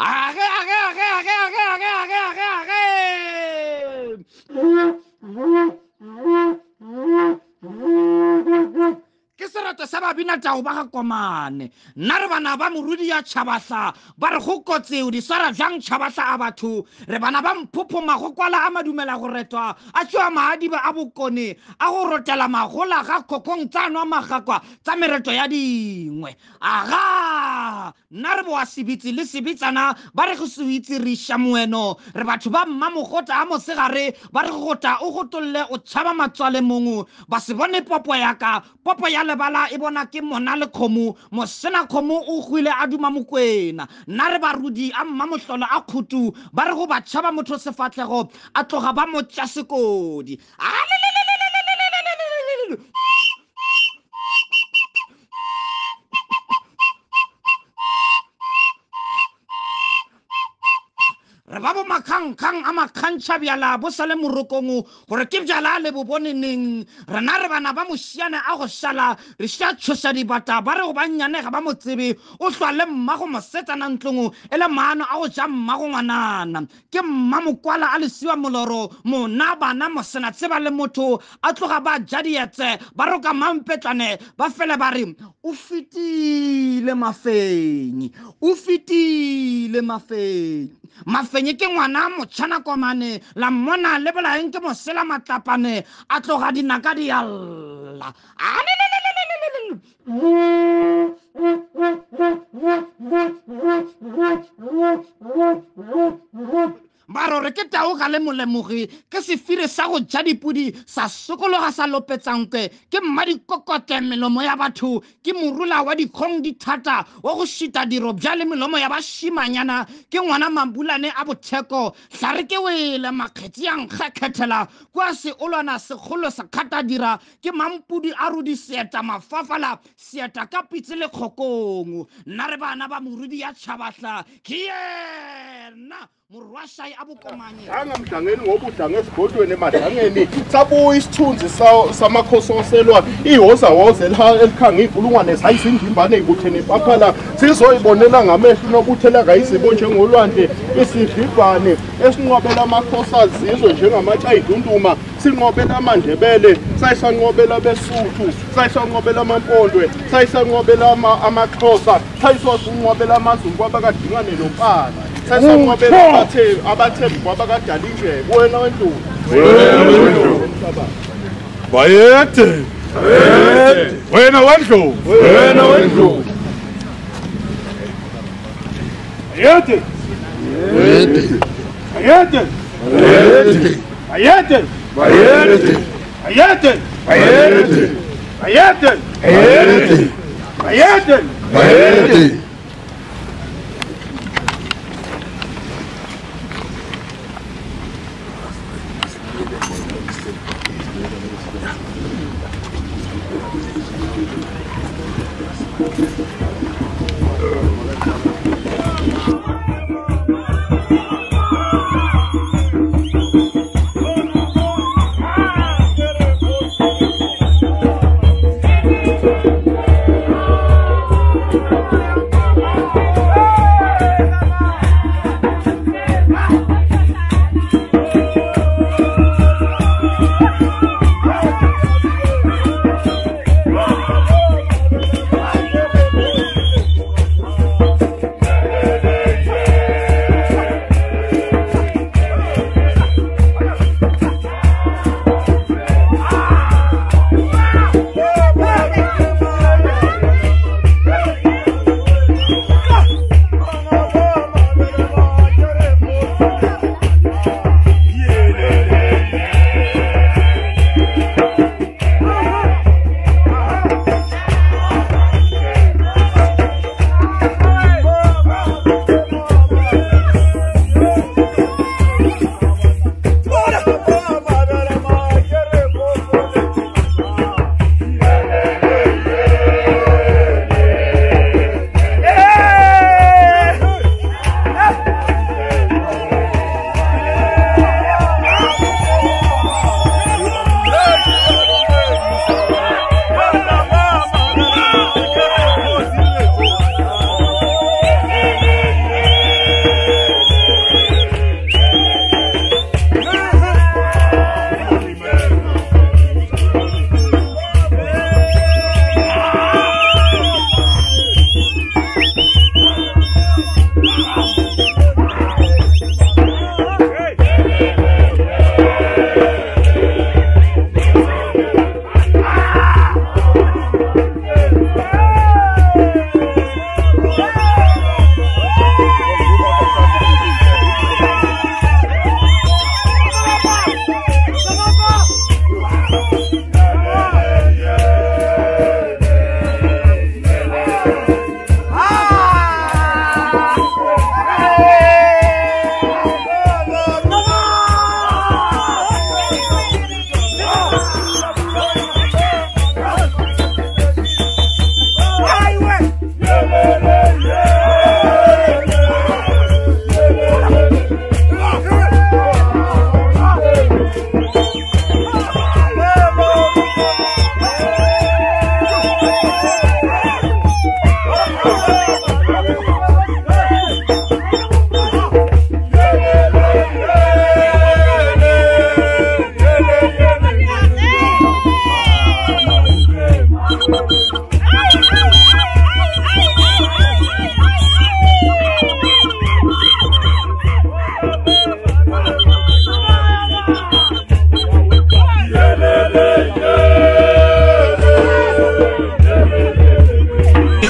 Age, age, age, age, age, age, age, age. Ke serato sa babinatau ba ga Komane. Nna re bana ba morudi ya Tšhabahla ba re go kotse o di swara jang Tšhabahla a batho. Re bana ba mphophoma go kwala a madumela go retwa a tšwa maadiba a bokone a go rotela magola ga khokong tsa nwa magakwa tsa meretlo ya dingwe. Aga nna re boa sebitsi le sebitsana ba re go se itse re iša moeno re batho ba mmamogota a mosegare ba re go gota o gotolle o tšhaba matswale mongwe ba se bone popo yaka popo ya lebala e bona ke mona le kgomo mosena kgomo o gwile a duma mokwena nna re barudi a mmamohlolo a khutu ba re go ba tšhaba motho sefatlhego a tloga ba mo tša sekodi. Re ba bo makhankgang a makhantšha bjala bo sa le morokong gore ke bjala le bo boneneng rena re bana ba mošiane a go šala re ša tšhoša dibata ba re go bannyanega ba mo tsebe o hlwa le mmago mosetsana ntlong e le maano a go ja mmago ngwanana ke mmamokwala a lesiwa moloro mona bana mosena tseba le motho a tloga ba ja dietse ba roka mampetlane ba fele ba re o fetile mafenyi o fetile mafenyi mafenyi ke ngwana motšhana Komane la mmona le bolaeng ke mosela matlapane a tloga dinaka di alla ba re ke tao ga le molemogi ke sefire sa go ja dipudi sa sokologa sa lopetsankwe ke mmadikokote melomo ya batho ke morula wa dikgong dithata wa go šita diro bja le melomo ya bašimanyana ke ngwana mabulane a botheko tla re ke wele makgetsi ya nkgekgethela kwa seolwana segolo se kgata dira ke mampudi a rudi seeta mafafala seeta ka pitse le kgokong nna re bana ba morudi ya Tšhabahla ke yena murwashayi abukomanye angamdangeni ngoba udlange esibhodweni emadangeni sabuya isithunzi samakhosi oselwa ihozahoza elikhanga inkulungwane zayizindimbane ebutheni epaphala sizoyibonela ngamehlo nokuthela kayizibo njengolwandle isidlibhane esinqobela amakhosi azizwe njengamatshayiduntuma sinqobela amandebele sayisanqobela besuthu sayisanqobela amampondwe sayisanqobela amaxhosa sayisanqobela amazulu abakadingane nompala sayisanqobela abathembi kwabakadala injebe wena wendlu bayede wena wendlu bayede bayede bayede bayede bayede bayede bayede bayede bayede bayede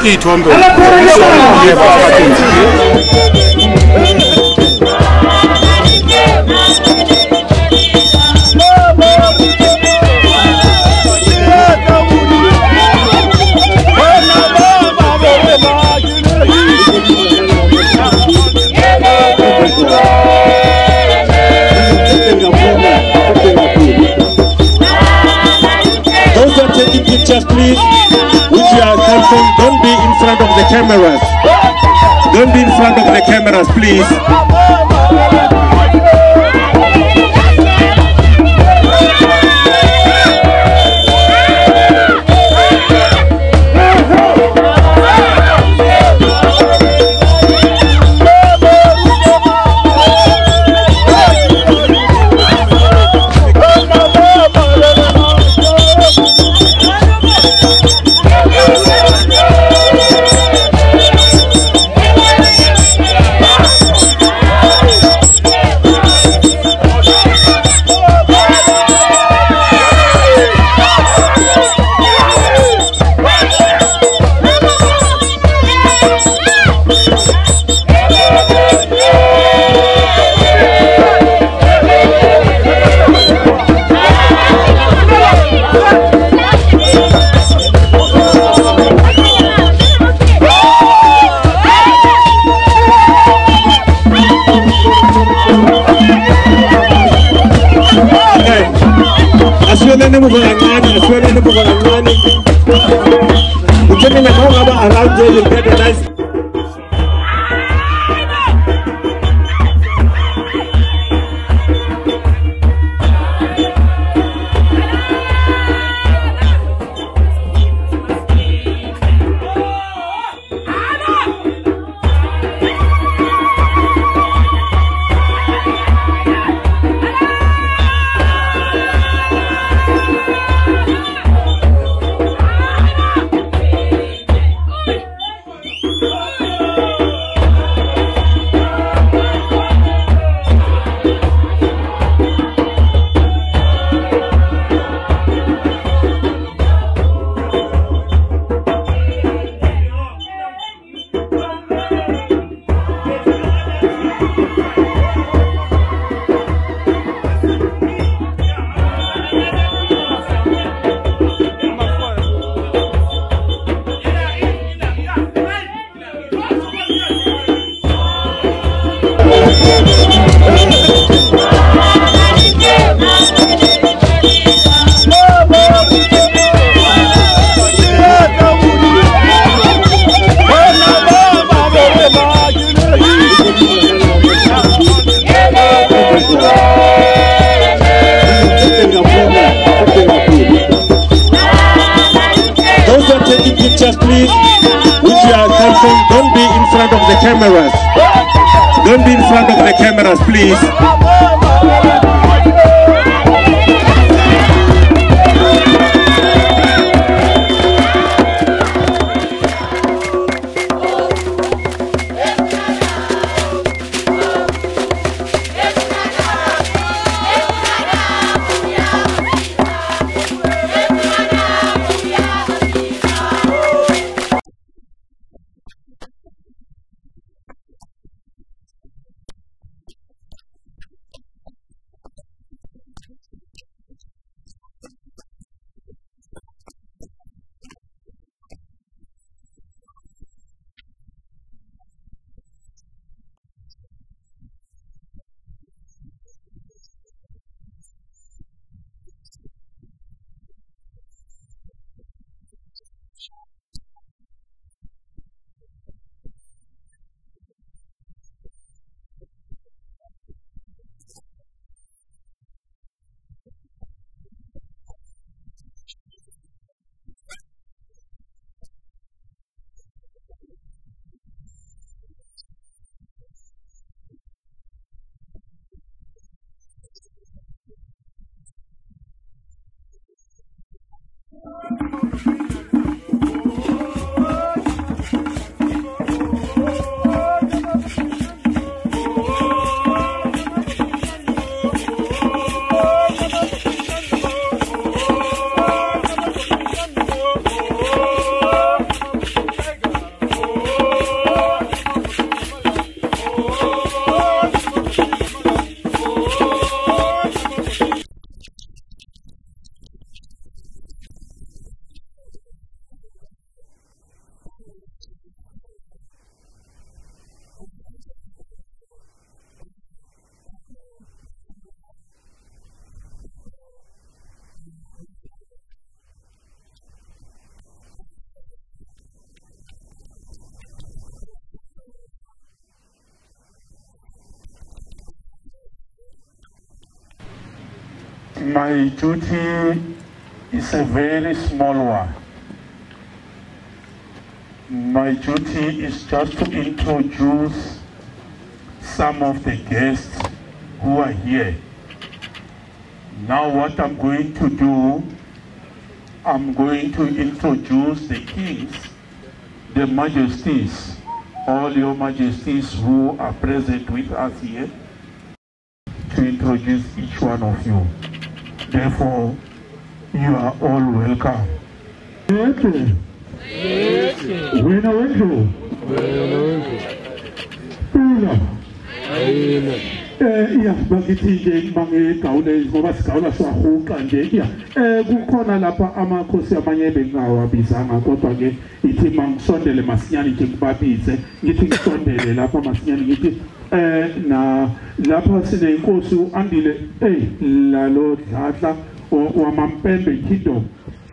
ithombe Those who are taking pictures, please, with your cell phone, don't be in front of the cameras. Don't be in front of the cameras, please. Around there, you'll get a nice. Pictures, please, with your cell phone. Don't be in front of the cameras. Don't be in front of the cameras, please. My duty is a very small one. My duty is just to introduce some of the guests who are here. Now what I'm going to do, I'm going to introduce the kings, the majesties, all your majesties who are present with us here, to introduce each one of you. Therefore, you are all welcome. Ya bakithi nje bangegawule ngoba sigawula siwahuqa nje ya kukhona lapha amakhosi amanye bengawabizanga kodwa ke ithi mangisondele masinyane nje kubabize ngithi ngisondele lapha masinyane ngithi na lapha sine inkosi uandile lalo dladla wamampembe kingdom.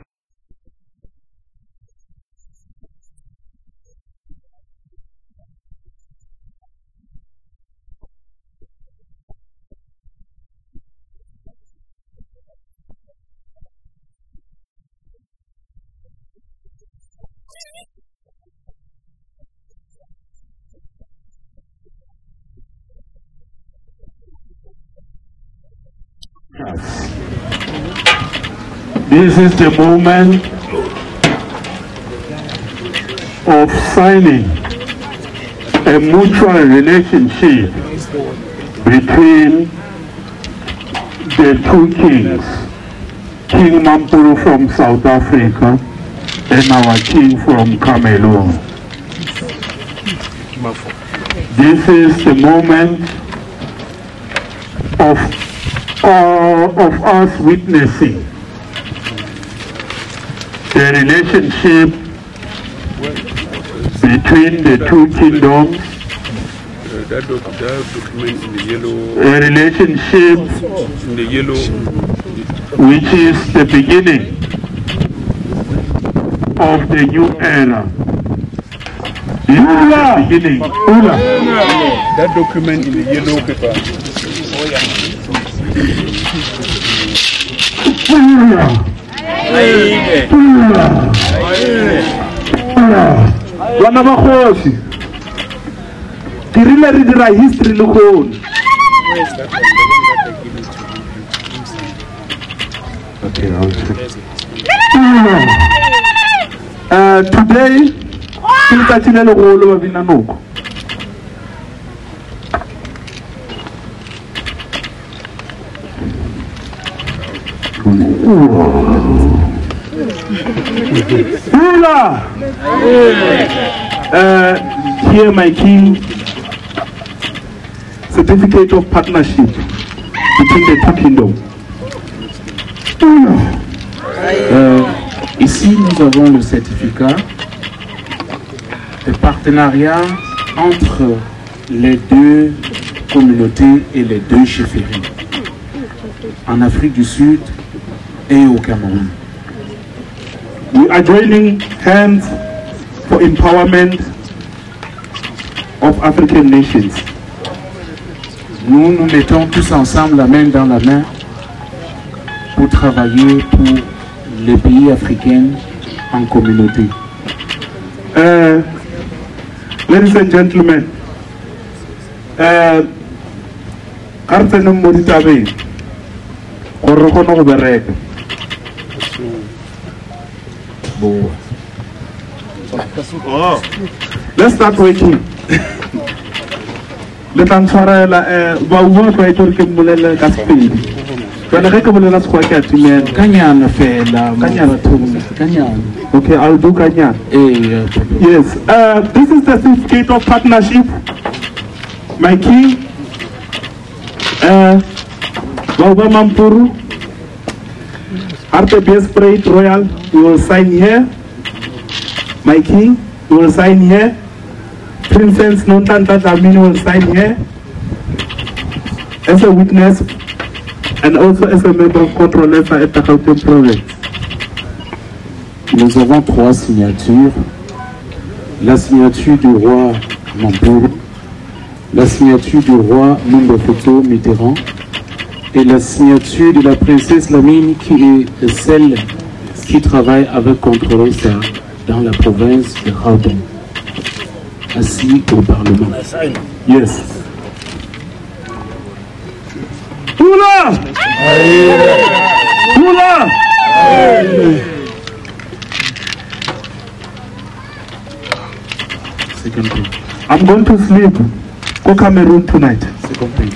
This is the moment of signing a mutual relationship between the two kings, King Mampuru from South Africa and our king from Cameroon. This is the moment of us witnessing the relationship between the two kingdoms, that document in the yellow, a relationship in the yellow, which is the beginning of the new era. This is the beginning. that document in the yellow paper. Bana ba khosi dirile re dira history le khone. Okay, today ke letsatsi le legolo ba bina noko. Here my king, certificate of partnership between the two kingdoms. Ici nous avons le certificat de partenariat entre les deux communautés et les deux chefferies en Afrique du Sud et au Cameroun. We are joining hands for empowerment of African nations. Nous nous mettons tous ensemble la main dans la main pour travailler pour les pays africains en communauté. Ladies and gentlemen, let's start working. Let us start okay, I'll do Kanya. Yes, this is the certificate of partnership. My king, Baba Mampuru, RTBS Parade Royal, you will sign here. My king, you will sign here. Princess Nontanta Tamini will sign here as a witness and also as a member of controllers at the Gauteng province. Nous avons 3 signatures. La signature du roi Mampuru, la signature du roi Mumbofoto Mitterrand et la signature de la princesse Lamine qui est celle qui travaille avec Controlesa dans la province de Gauteng, assis au Parlement. Yes. Oula! Oula! Second page. I'm going to sleep. Go Cameroon tonight. Second page.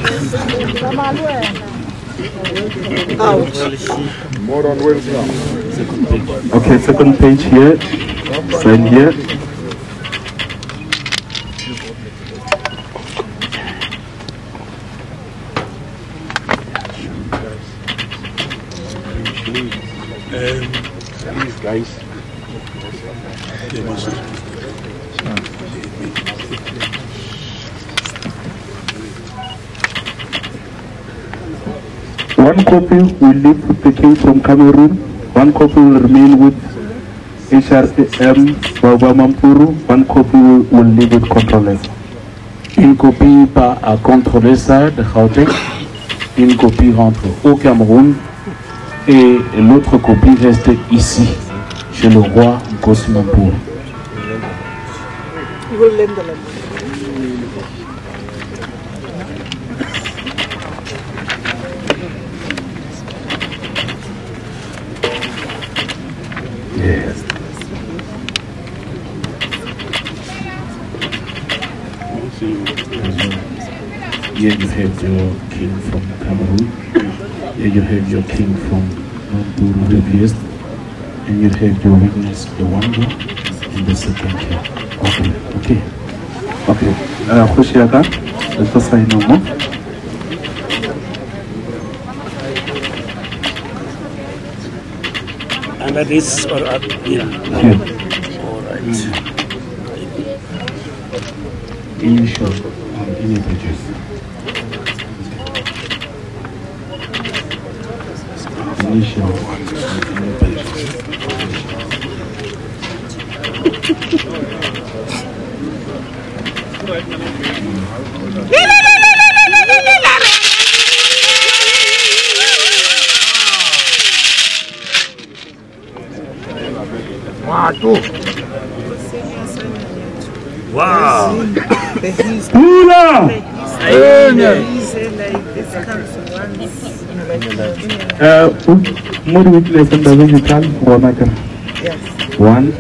More on Wednesday. Second page. Okay, second page here. Sign here. Please, guys. One copy will leave with the king from Cameroon. One copy will remain with HRM Baba Mampuru. One copy will leave with Controlesa. Une copie part à Controlesa de Gauteng, une copie rentre au Cameroun et l'autre copie reste ici, chez le roi Nkosi Mampuru. Yes. Here you have your king from Cameroon, here you have your king from Mampuru the East, and you have your witness, the one in the second here. Okay, okay. Okay. Khoshiaka, let us sign no more. Under this or up here? Here. All right. Initial on any pages. Initial on any pages. Wow. Oula! More witness and the vegetal or matter. Yes. One.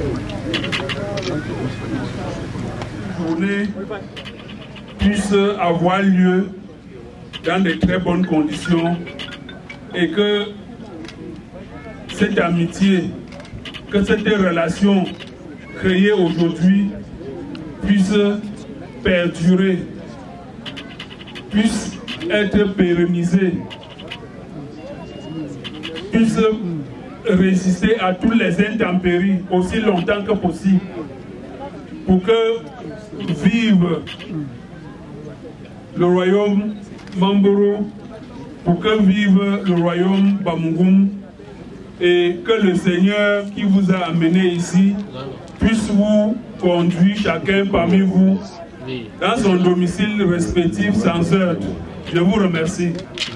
Puisse avoir lieu dans de très bonnes conditions et que cette amitié, que cette relation créée aujourd'hui puisse perdurer, puisse être pérennisée, puisse résister à tous les intempéries aussi longtemps que possible, pour que vive le royaume Mampuru, pour que vive le royaume Bamungum, et que le Seigneur qui vous a amené ici puisse vous conduire chacun parmi vous dans son domicile respectif sans heurts. Je vous remercie.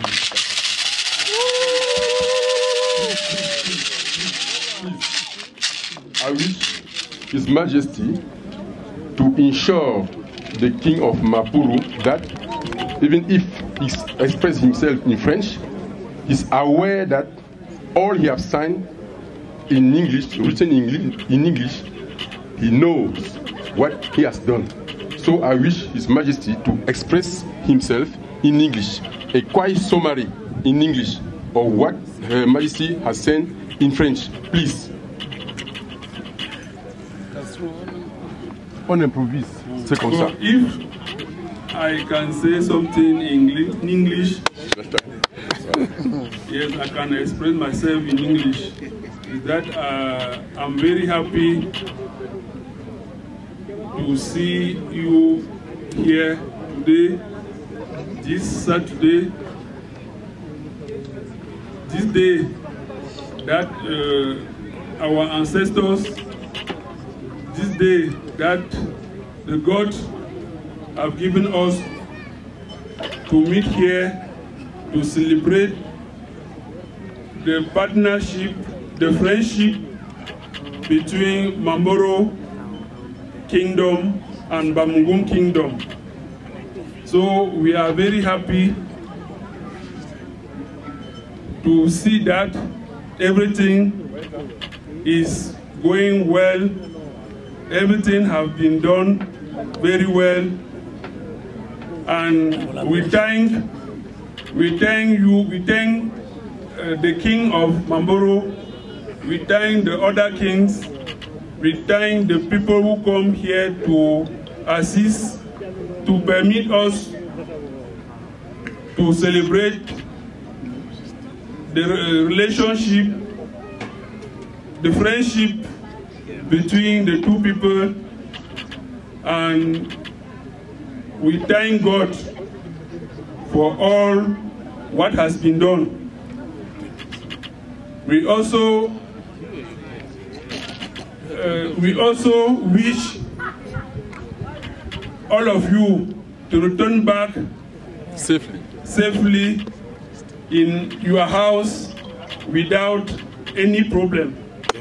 I wish His Majesty to ensure the King of Mampuru that even if he expresses himself in French, he's aware that all he has signed in English, written in English, he knows what he has done. So I wish His Majesty to express himself in English, a quiet summary in English of what Her Majesty has sent in French, please. On improvise, c'est comme ça. If I can say something in English, yes, I can express myself in English. Is that I'm very happy to see you here today, this Saturday, this day that our ancestors, this day that the gods have given us to meet here to celebrate the partnership, the friendship between Mamboro Kingdom and Bamungum Kingdom. So we are very happy to see that everything is going well. Everything has been done very well, and we thank the King of Mamboro, we thank the other kings, we thank the people who come here to assist, to permit us to celebrate the relationship, the friendship between the two people, and we thank God for all what has been done. We also wish all of you to return back safely in your house without any problem.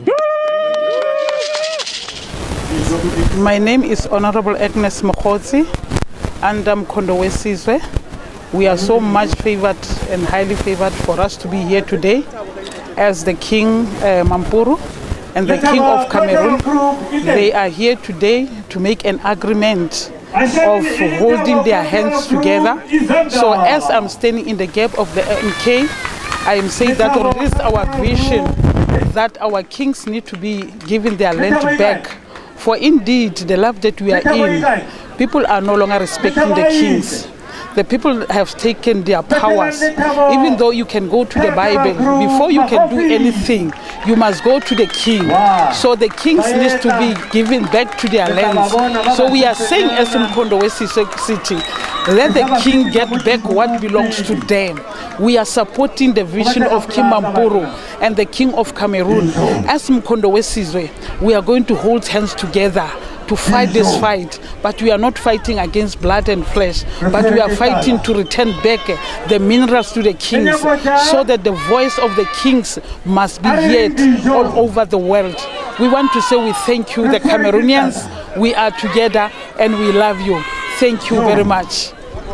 My name is Honorable Agnes Mokotsi, and I'm Kondowe Sizwe. We are so much favored and highly favored for us to be here today as the King Mampuru and the King of Cameroon. They are here today to make an agreement of holding their hands together. So as I'm standing in the gap of the MK, I am saying that it is our vision that our kings need to be given their land back. For indeed, the life that we are in, people are no longer respecting the kings. The people have taken their powers. Even though you can go to the Bible, before you can do anything, you must go to the king. So the kings need to be given back to their lands. So we are saying as in Kondowe City, let the king get back what belongs to them. We are supporting the vision of King Mampuru and the King of Cameroon. As Mkondowe Sizwe, we are going to hold hands together to fight this fight, but we are not fighting against blood and flesh, but we are fighting to return back the minerals to the kings, so that the voice of the kings must be heard all over the world. We want to say we thank you, the Cameroonians. We are together and we love you. Thank you very much.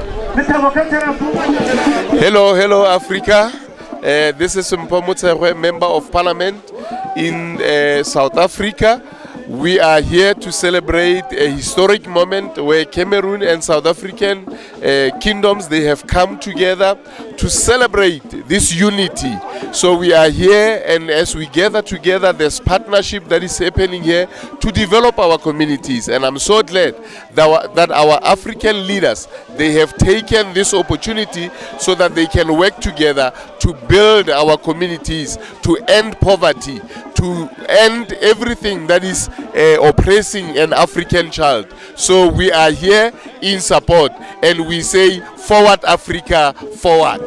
Hello Africa. This is Mpomutserwe, Member of Parliament in South Africa. We are here to celebrate a historic moment where Cameroon and South African kingdoms, they have come together to celebrate this unity. So we are here, and as we gather together, there's partnership that is happening here to develop our communities. And I'm so glad that our African leaders, they have taken this opportunity so that they can work together to build our communities, to end poverty, to end everything that is oppressing an African child. So we are here in support, and we say forward Africa, forward.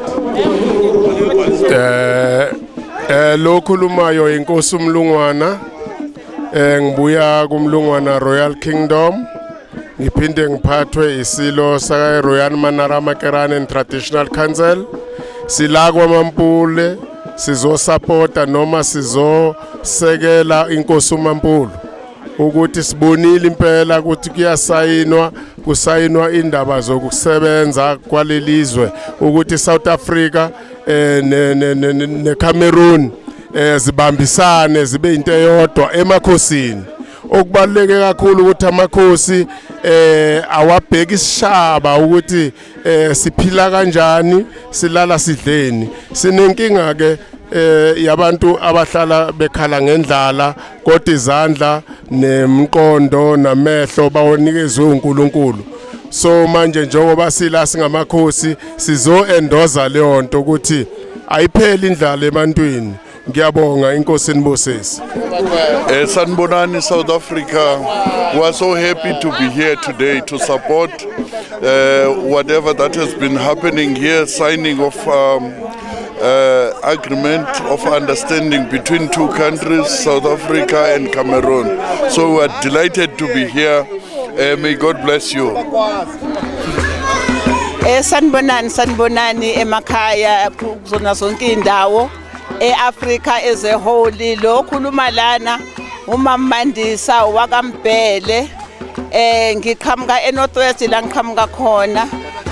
Lokhulumayo inkosi uMlungwana, ngibuya kuMlungwana Royal Kingdom, ngiphinde ngiphathwe isilo saka Royal Manara Makerane and Traditional Council. Sila kwaMampule sizo supporta noma sizo sekela inkosi uMampulu ukuthi sibonile impela ukuthi kusayinwa indaba zokusebenza kwalelizwe ukuthi South Africa ne Cameroon zibambisane zibe into eyodwa emakhosini. Okubaluleke kakhulu ukuthi amakhosi awabheka isishaba ukuthi siphila kanjani, silala sidleni. Sinenkinga ke yabantu abahlala bekhala ngendlala kodwa izandla nemqondo namehlo bawonikezwe uNkulunkulu. So manje njengoba sila singamakhosi sizo-endoza leyo nto ukuthi ayipheli indlala ebantwini. Ngiyabonga inkosi enibusisi. Sanibonani South Africa. We are so happy to be here today to support whatever that has been happening here, signing of agreement of understanding between two countries, South Africa and Cameroon. So we are delighted to be here. May God bless you. Sanibonani emakhaya kuzona zonke indawo eAfrica as a whole. Lo khuluma lana uMamandisa wakaMbhele, ngiqhamuka eNorthwest la ngiqhamuka khona,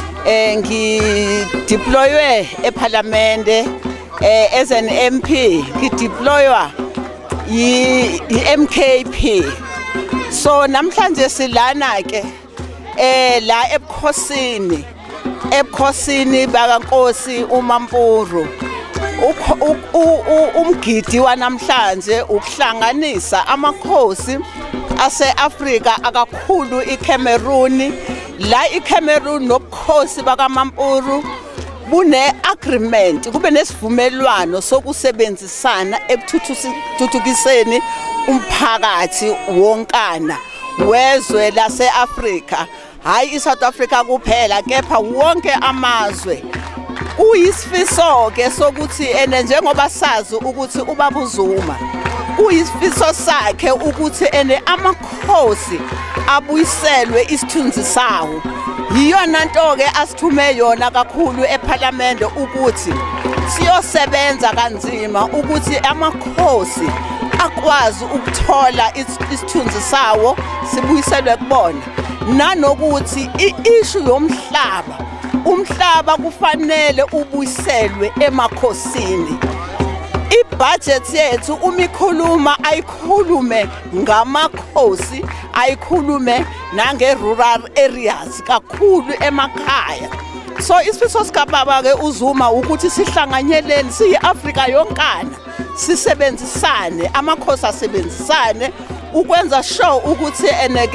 ngideploywe eParliament as an MP, ngideploywa yi-MKP. So namhlanje silana ke la ebukhosini bakaNkosi uMampuru. Umgidi wanamhlanje ukuhlanganisa amakhosi ase-Afrika akakhulu iCameroon. La iCameroon nobukhosi bakaMampuru bune-agreement, kube nesivumelwano sokusebenzisana ekuthuthukiseni umphakathi wonkana wezwe lase-Afrika, hayi iSouth Africa kuphela kepha wonke amazwe. Kuyisifiso ke sokuthi njengoba sazi ukuthi uBaba uZuma kuyisifiso sakhe ukuthi amakhosi abuyiselwe isithunzi sawo. Yiyona nto ke asithume yona kakhulu eParliament ukuthi siyosebenza kanzima ukuthi amakhosi akwazi ukuthola isithunzi sawo sibuyiselwe kubona, nanokuthi i-issue yomhlaba, umhlaba kufanele ubuyiselwe emakhosini. Ibudget yethu umikhuluma ayikhulume ngamakhosi, ayikhulume nange-rural areas kakhulu emakhaya. So isifiso sikababa ke uZuma ukuthi sihlanganyeleni siyi-Afrika yonkana, sisebenzisane, amakhosi asebenzisane ukwenza sure ukuthi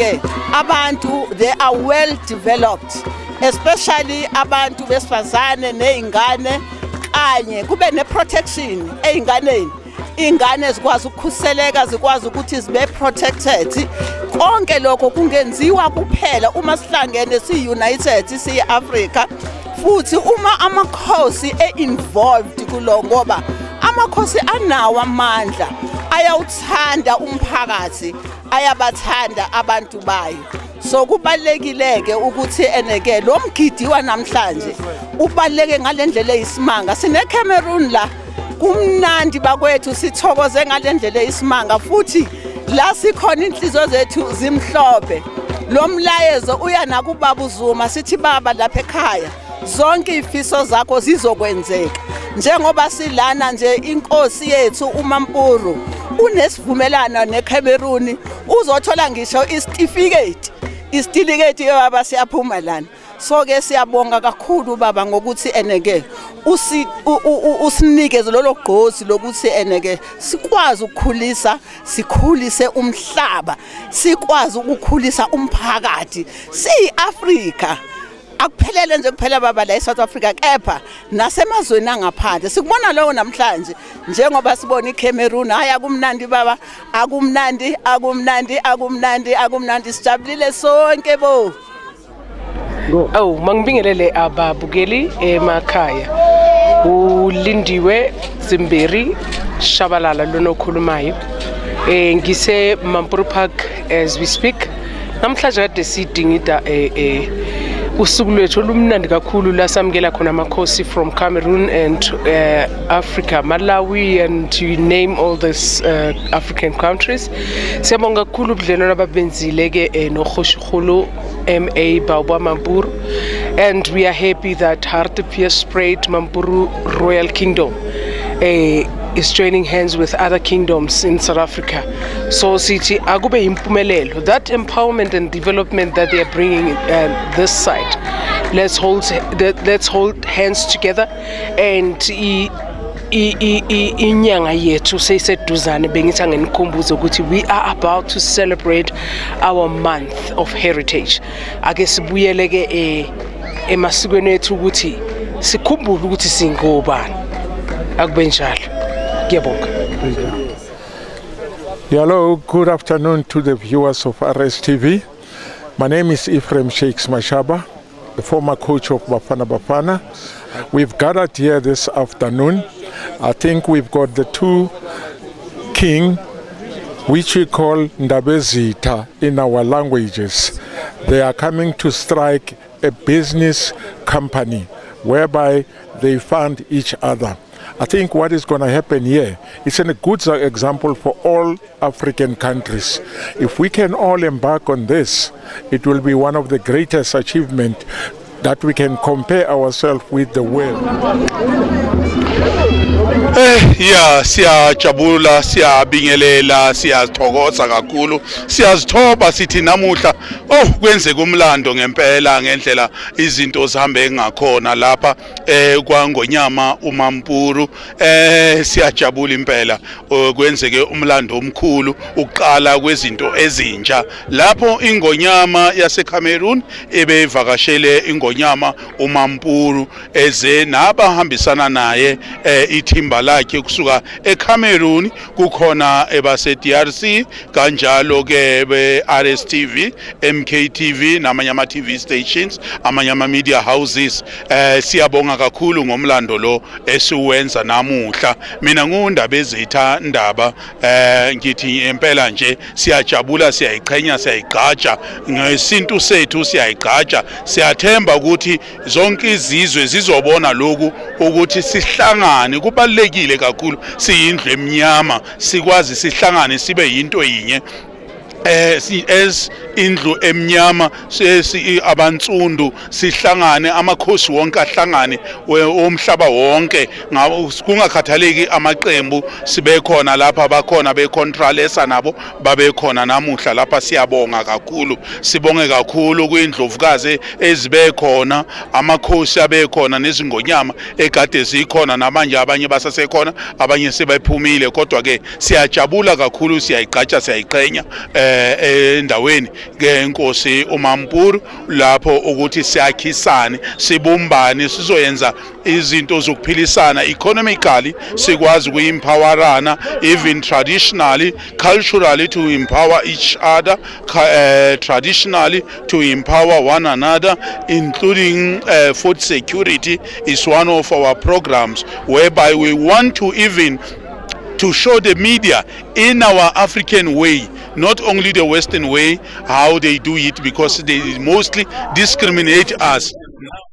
abantu they are well developed, especially abantu besifazane nezingane, kanye kube ne-protection ey'nganeni. Iy'ngane zikwazi ukukhuseleka, zikwazi ukuthi zibe protected. Konke lokho kungenziwa kuphela uma sihlangene siyi-united siyi-Afrika, futhi uma amakhosi e-involved kulo, ngoba amakhosi anawo amandla, ayawuthanda umphakathi, ayabathanda abantu bayo. So kubalekileke ukuthi lo mgidi wanamhlanje ubaleke ngalendlela eyisimanga. SineCameroon la kumnandi bakwethu, sithokoze ngalendlela eyisimanga, futhi la sikhona inhliziyo zethu zimhlophe. Lo mlayezo uya nakuBaba uZuma, sithi baba lapha ekhaya zonke ifiso zakho zizokwenzeka. Njengoba silana nje inkosi yethu uMampuru unesivumelano neCameroon, uzothola ngisho isitifiketi yobaba siyaphuma lana. So ke siyabonga kakhulu baba ngokuthi usinikeze lolo gqozi lokuthi sikwazi ukukhulisa, sikhulise umhlaba, sikwazi ukukhulisa umphakathi siyi-Afrika. Akuphelele nje kuphela baba la eSouth Africa kepha nasemazweni angaphandle. Sikubona lokho namhlanje njengoba sibona iCameroon, hayi akumnandi baba, akumnandi, sijabulile sonke bo. Oh, mangibingelele ababukeli emakhaya. Ulindiwe Zimberi Shabalala lona okhulumayo. Ngise Mampuru Park as we speak. Namhlanje kade sidingida usuku lwethu olumnandi kakhulu la samukela khona amakhosi from Cameroon and Africa, Malawi, and you name all these African countries. Siyabonga kakhulu ubudlelwano ababenzile ke noKhoshikgolo MA Baobab Mampuru, and we are happy that Hartebees Mampuru Royal Kingdom is joining hands with other kingdoms in South Africa. So City Agube impumelelo, that empowerment and development that they are bringing this side. Let's hold hands together and inyanga yethu seyiseduzane bengithi ngenikhumbuzo ukuthi we are about to celebrate our month of heritage. Ake sibuyele ke emasikweni ethu ukuthi sikhumbule ukuthi singobani. Akube njalo. Hello, good afternoon to the viewers of RSTV. My name is Ephraim Shakes Mashaba, the former coach of Bafana Bafana. We've gathered here this afternoon. I think we've got the two king, which we call Ndabezita in our languages. They are coming to strike a business company whereby they fund each other. I think what is going to happen here is a good example for all African countries. If we can all embark on this, it will be one of the greatest achievements that we can compare ourselves with the world. Yeah, siyajabula, siyabingelela, siyathokoza kakhulu, siyazithoba sithi namuhla kwenzeka umlando ngempela ngendlela izinto zihambe ngakhona lapha kwaNgonyama uMampuru. Siyajabula impela kwenzeke umlando omkhulu uqala kwezinto ezintsha lapho iNgonyama yaseCameroon ebevakashele iNgonyama uMampuru eze nabahambisana naye ithimba lakhe kusuka eCameroon kukhona ebase DRC kanjalo ke be-RSTV, MKTV namanye ama TV stations, amanye ama media houses. Siyabonga kakhulu ngomlando lo esiwenza namuhla. Mina ngundabezitha ndaba ngithi impela nje siyajabula, siyayiqhenya, siyayigqaja ngesintu sethu, siyayigqaja. Siyathemba ukuthi zonke izizwe zizobona lokhu ukuthi sihlangane. Kubalekile kakhulu siyindlu emnyama sikwazi sihlangane sibe yinto yinye as indlu emnyama abantsundu sihlangane, amakhosi wonke ahlangane omhlaba wonke kungakhathaleki amaqembu sibe khona lapha, bakhona becontrolesa nabo babe khona namuhla lapha. Siyabonga kakhulu, sibonge kakhulu kuyindlovukazi ezibe khona, amakhosi abe khona, nezingonyama ekade zikhona namanje abanye basasekhona, abanye sebephumile, kodwa ke siyajabula kakhulu, siyayigqaja, siyayiqhenya endaweni ngenkosi uMampuru lapho ukuthi siyakhisane, sibumbane, sizoyenza izinto zokuphilisana economically, sikwazi ukuyempowerana, even traditionally, culturally, to empower each other, traditionally to empower one another, including food security is one of our programs whereby we want to even to show the media in our African way, not only the Western way, how they do it, because they mostly discriminate us.